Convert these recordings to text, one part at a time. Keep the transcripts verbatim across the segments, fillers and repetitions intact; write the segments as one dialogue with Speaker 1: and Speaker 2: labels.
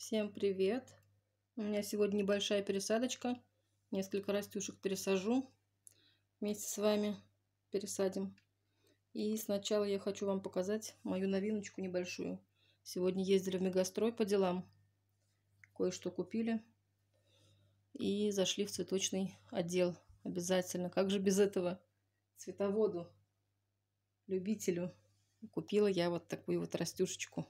Speaker 1: Всем привет! У меня сегодня небольшая пересадочка. Несколько растюшек пересажу. Вместе с вами пересадим. И сначала я хочу вам показать мою новиночку небольшую. Сегодня ездили в Мегастрой по делам. Кое-что купили. И зашли в цветочный отдел. Обязательно. Как же без этого? Цветоводу, любителю. Купила я вот такую вот растюшечку.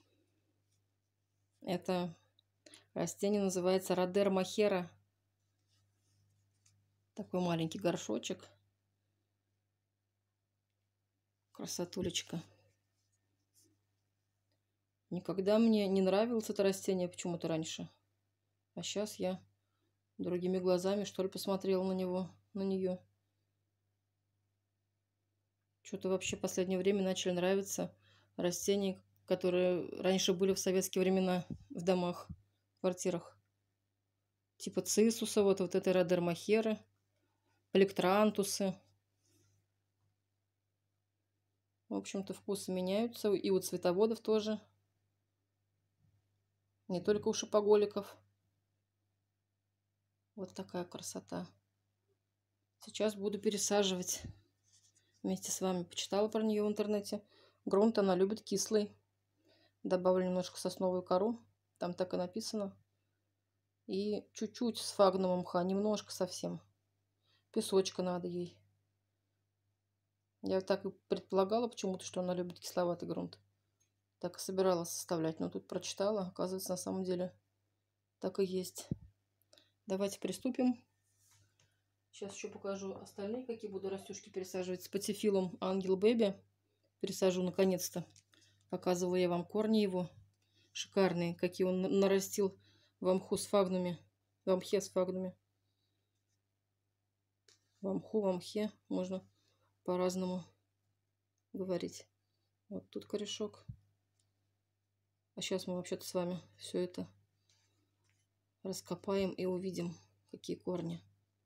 Speaker 1: Это растение называется Родер Мохера. Такой маленький горшочек. Красотулечка. Никогда мне не нравилось это растение почему-то раньше. А сейчас я другими глазами, что ли, посмотрела на него, на нее. Что-то вообще в последнее время начали нравиться растения, которые раньше были в советские времена в домах, в квартирах. Типа цисуса, вот, вот этой Родер Мохеры, плектрантусы. В общем-то, вкусы меняются. И у цветоводов тоже. Не только у шопоголиков. Вот такая красота. Сейчас буду пересаживать вместе с вами. Почитала про нее в интернете. Грунт она любит кислый. Добавлю немножко сосновую кору. Там так и написано. И чуть-чуть сфагнового мха. Немножко совсем. Песочка надо ей. Я так и предполагала почему-то, что она любит кисловатый грунт. Так и собиралась составлять. Но тут прочитала. Оказывается, на самом деле так и есть. Давайте приступим. Сейчас еще покажу остальные, какие буду растюшки пересаживать. С патифилом Ангел Бэби пересажу наконец-то. Показывала я вам корни его. Шикарные, какие он нарастил в мху с фагнуми. В мхе с фагнуми. В мху, в мхе. Можно по-разному говорить. Вот тут корешок. А сейчас мы вообще-то с вами все это раскопаем и увидим, какие корни.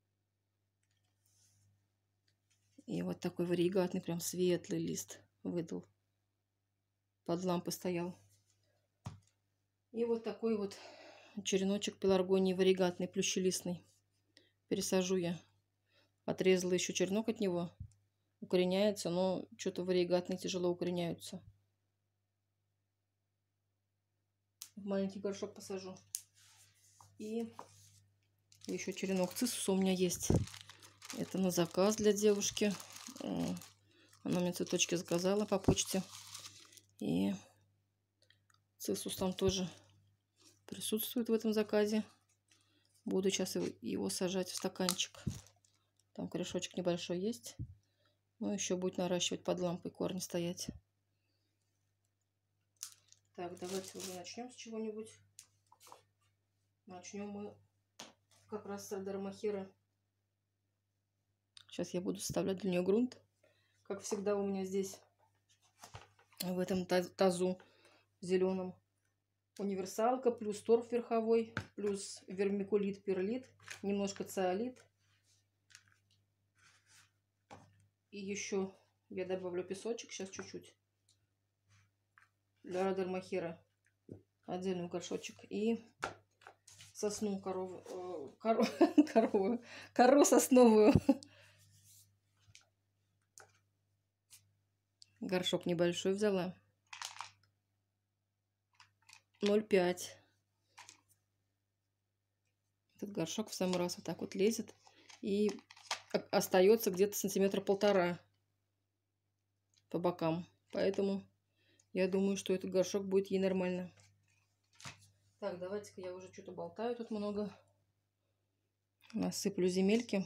Speaker 1: И вот такой варигатный, прям светлый лист выдал. Под лампой стоял. И вот такой вот череночек пеларгонии варигатный, плющелистный. Пересажу я. Отрезала еще черенок от него. Укореняется, но что-то варигатные тяжело укореняются. В маленький горшок посажу. И еще черенок цисуса у меня есть. Это на заказ для девушки. Она мне цветочки заказала по почте. И цисус там тоже присутствует в этом заказе. Буду сейчас его сажать в стаканчик. Там корешочек небольшой есть. Но еще будет наращивать под лампой, корни стоять. Так, давайте уже начнем с чего-нибудь. Начнем мы как раз с Родер Мохеры. Сейчас я буду составлять для нее грунт. Как всегда у меня здесь, в этом тазу зеленом, универсалка, плюс торф верховой, плюс вермикулит, перлит, немножко циолит. И еще я добавлю песочек, сейчас чуть-чуть. Для Родер Мохеры отдельный горшочек. И сосну корову, кору, корову, кору сосновую. Горшок небольшой взяла. ноль пять. Этот горшок в самый раз вот так вот лезет. И остается где-то сантиметра полтора по бокам. Поэтому я думаю, что этот горшок будет ей нормально. Так, давайте-ка я уже что-то болтаю тут много. Насыплю земельки.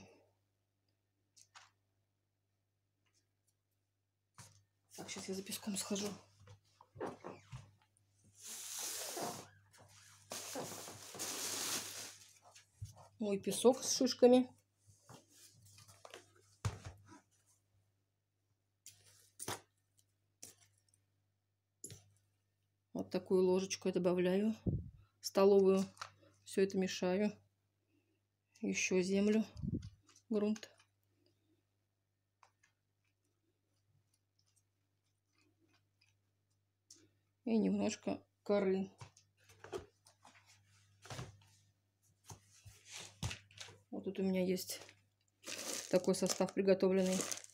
Speaker 1: Так, сейчас я за песком схожу. Мой песок с шишками. Вот такую ложечку я добавляю. Столовую. Все это мешаю. Еще землю. Грунт. И немножко коры. Вот тут у меня есть такой состав приготовленный.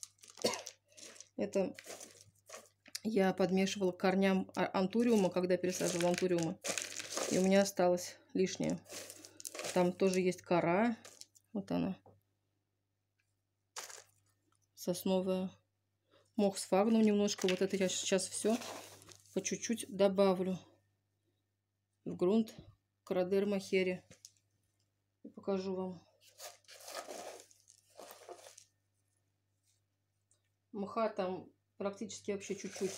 Speaker 1: Это я подмешивала к корням антуриума, когда пересаживала антуриума. И у меня осталось лишнее. Там тоже есть кора. Вот она. Сосновая. Мох сфагнум немножко. Вот это я сейчас все по чуть-чуть добавлю в грунт Крадерма Хери. И покажу вам. Мха там практически вообще чуть-чуть.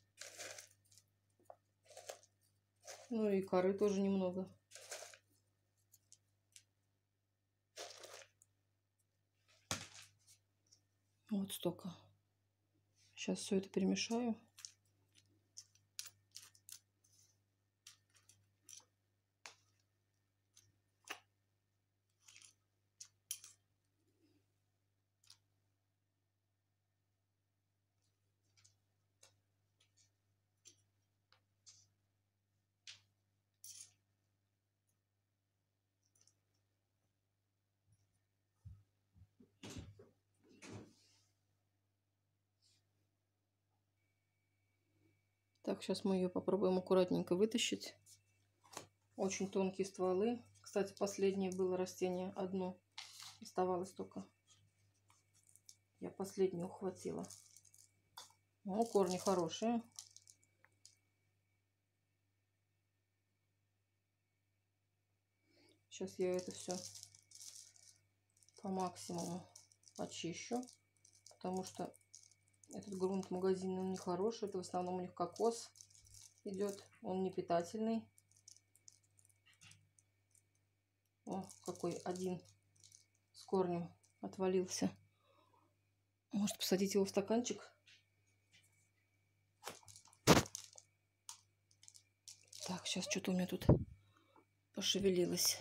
Speaker 1: Ну и коры тоже немного. Вот столько. Сейчас все это перемешаю. Так, сейчас мы ее попробуем аккуратненько вытащить. Очень тонкие стволы. Кстати, последнее было растение одно. Оставалось только. Я последнюю ухватила. Ну, корни хорошие. Сейчас я это все по максимуму очищу. Потому что этот грунт магазинный, он не хороший. Это в основном у них кокос идет. Он не питательный. О, какой один с корнем отвалился. Может, посадить его в стаканчик? Так, сейчас что-то у меня тут пошевелилось.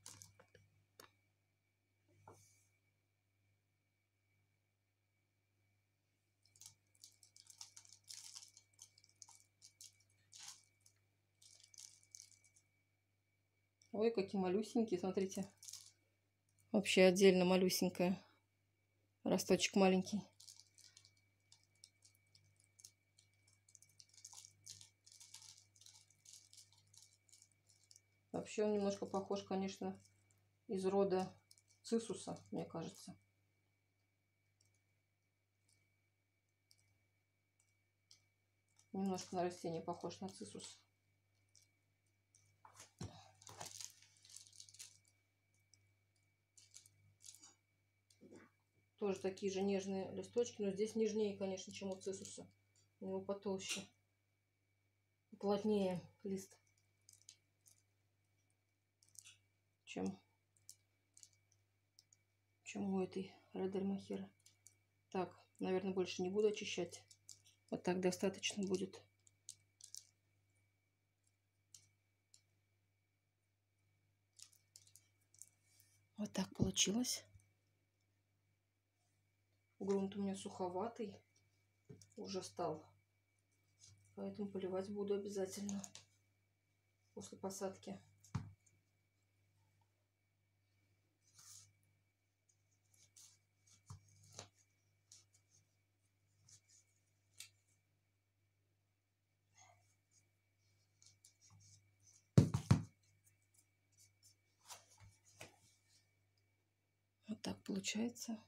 Speaker 1: Ой, какие малюсенькие, смотрите. Вообще отдельно малюсенькая. Росточек маленький. Вообще он немножко похож, конечно, из рода цисуса, мне кажется. Немножко на растение похож на цисус. Тоже такие же нежные листочки, но здесь нежнее, конечно, чем у цисуса. У него потолще, плотнее лист, чем, чем у этой Крадерма Хери. Так, наверное, больше не буду очищать. Вот так достаточно будет. Вот так получилось. Грунт у меня суховатый уже стал. Поэтому поливать буду обязательно после посадки. Вот так получается.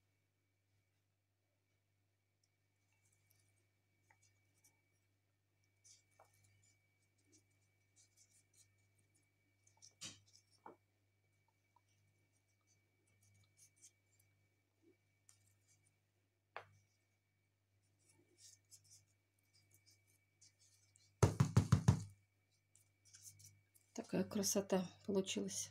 Speaker 1: Такая красота получилась.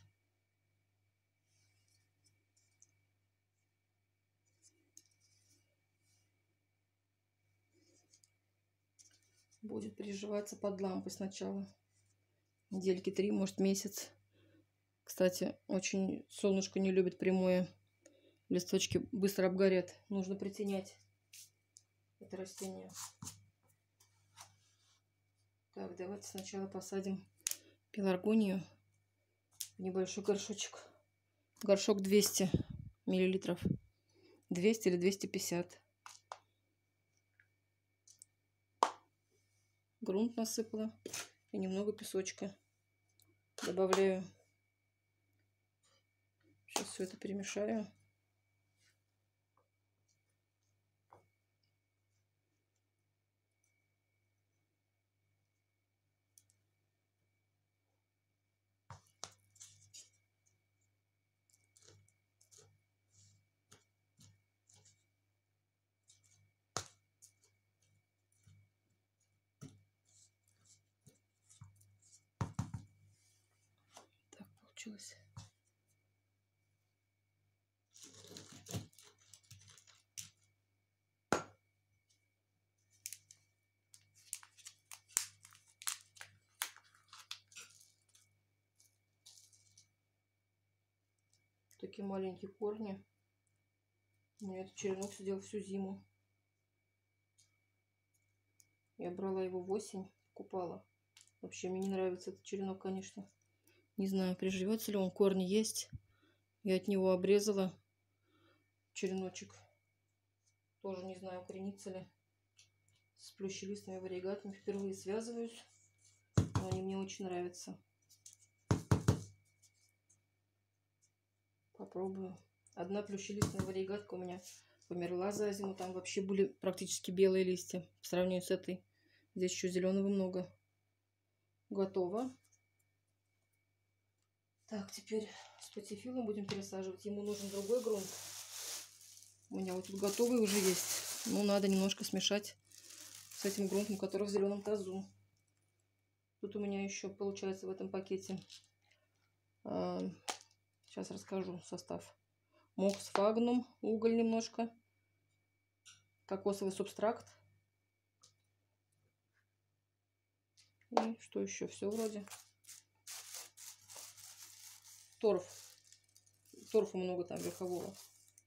Speaker 1: Будет приживаться под лампой сначала. Недельки три, может месяц. Кстати, очень солнышко не любит прямое. Листочки быстро обгорят. Нужно притенять это растение. Так, давайте сначала посадим пеларгонию в небольшой горшочек. Горшок двести миллилитров. двести или двести пятьдесят. Грунт насыпала и немного песочка. Добавляю. Сейчас все это перемешаю. Так получилось. Такие маленькие корни. У меня этот черенок сидел всю зиму. Я брала его в осень, покупала. Вообще мне не нравится этот черенок, конечно. Не знаю, приживется ли он. Корни есть. Я от него обрезала череночек. Тоже не знаю, укоренится ли. С плющелистными варигатами впервые связываюсь. Но они мне очень нравятся. Попробую. Одна плющелистная варигатка у меня померла за зиму. Там вообще были практически белые листья. По сравнению с этой. Здесь еще зеленого много. Готово. Так, теперь спатифилом будем пересаживать. Ему нужен другой грунт. У меня вот тут готовый уже есть. Но надо немножко смешать с этим грунтом, который в зеленом тазу. Тут у меня еще получается в этом пакете. А, сейчас расскажу состав. Мох сфагнум, уголь немножко, кокосовый субстракт. И что еще? Все вроде. Торф. Торфа много там верхового.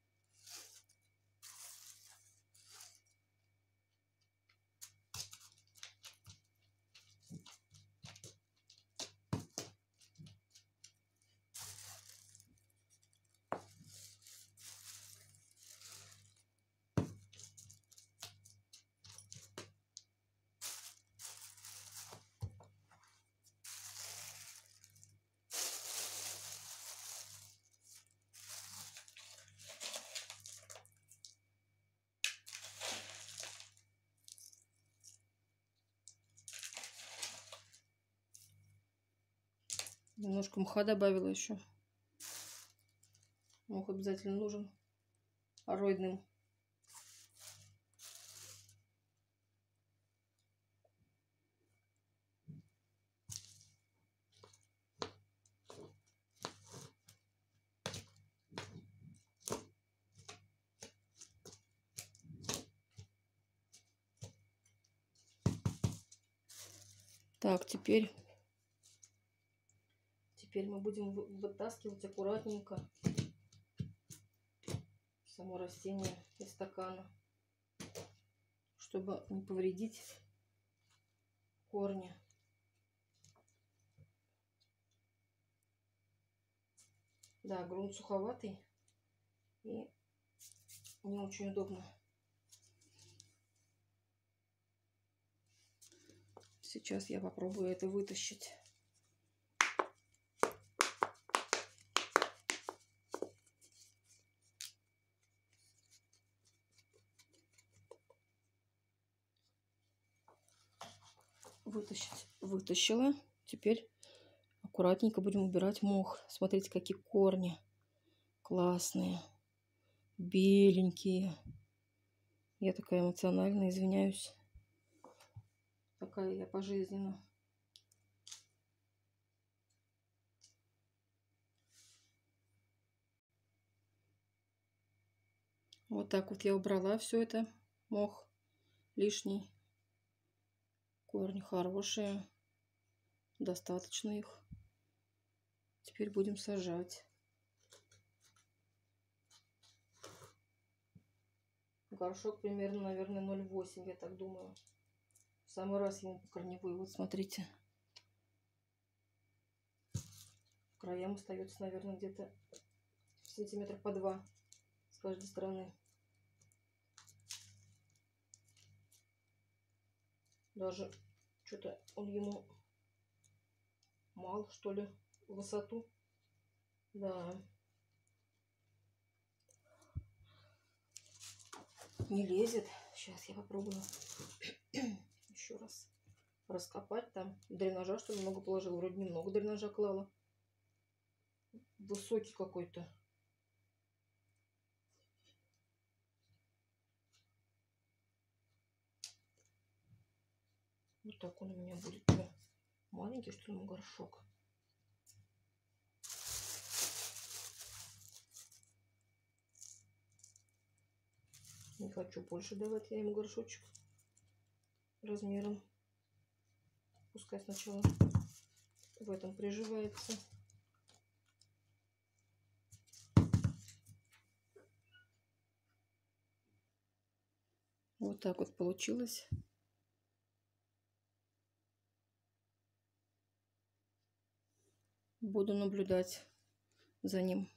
Speaker 1: Немножко мха добавила еще. Мох обязательно нужен. Ароидным. Так, теперь, теперь мы будем вытаскивать аккуратненько само растение из стакана, чтобы не повредить корни. Да, грунт суховатый и не очень удобно. Сейчас я попробую это вытащить. Вытащить. Вытащила. Теперь аккуратненько будем убирать мох. Смотрите, какие корни классные, беленькие. Я такая эмоциональная, извиняюсь. Такая я пожизненно. Вот так вот я убрала все это. Мох лишний. Корни хорошие. Достаточно их. Теперь будем сажать. Горшок примерно, наверное, ноль восемь, я так думаю. В самый раз ему по корневой. Вот смотрите. К краям остается, наверное, где-то сантиметров по два с каждой стороны. Даже что-то он ему мало, что ли, в высоту. Да. Не лезет. Сейчас я попробую еще раз раскопать. Там дренажа, что ли, много положила. Вроде немного дренажа клала. Высокий какой-то. Вот так он у меня будет. Маленький, что ли, горшок. Не хочу больше давать я ему горшочек размером. Пускай сначала в этом приживается. Вот так вот получилось. Буду наблюдать за ним.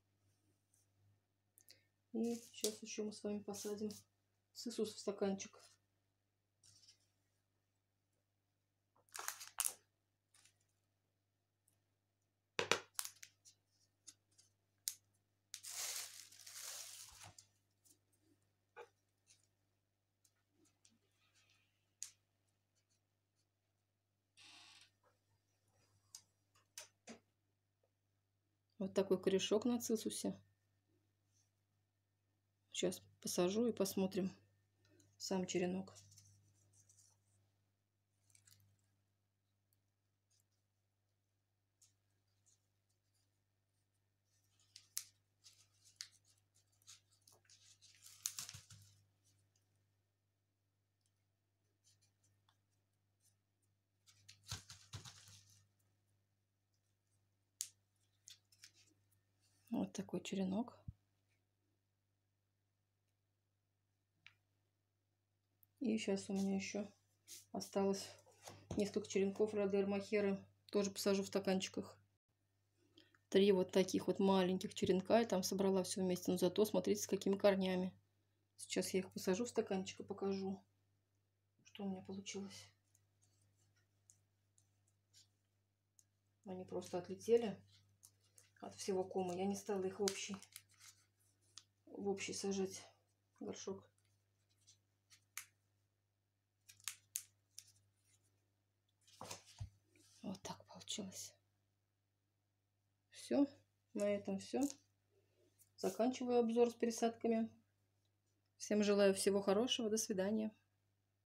Speaker 1: И сейчас еще мы с вами посадим циссус в стаканчик. Вот такой корешок на циссусе. Сейчас посажу и посмотрим сам черенок. Вот такой черенок. И сейчас у меня еще осталось несколько черенков Родер Махера. Тоже посажу в стаканчиках. Три вот таких вот маленьких черенка. Я там собрала все вместе. Но зато смотрите, с какими корнями. Сейчас я их посажу в стаканчик и покажу, что у меня получилось. Они просто отлетели от всего кома. Я не стала их в общий, в общий сажать горшок. Вот так получилось. Все. На этом все. Заканчиваю обзор с пересадками. Всем желаю всего хорошего. До свидания.